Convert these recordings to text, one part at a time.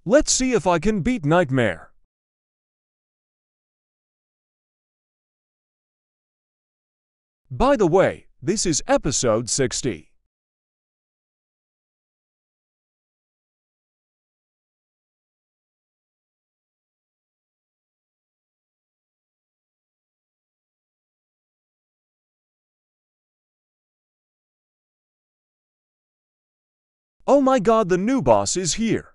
Let's see if I can beat Nightmare. By the way, this is episode 60. Oh my god, the new boss is here.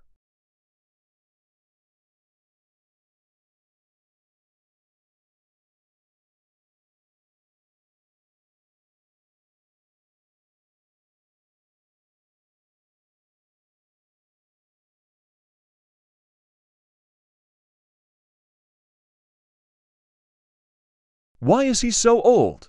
Why is he so old?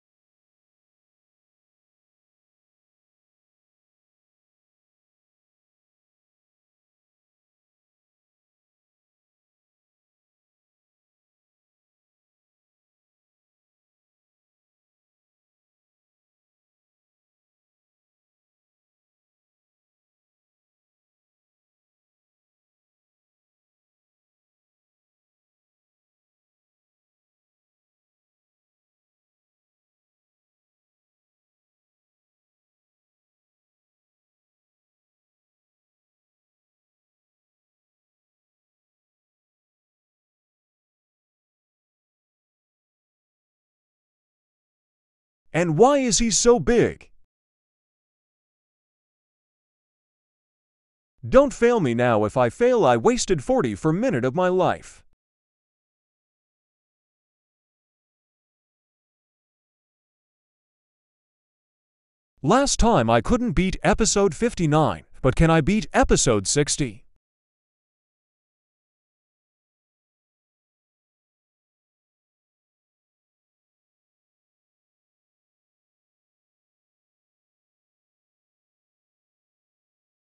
And why is he so big? Don't fail me now. If I fail, I wasted 40 for minute of my life. Last time I couldn't beat episode 59, but can I beat episode 60?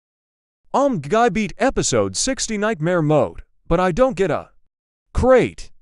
I beat episode 60 Nightmare mode, but I don't get a crate.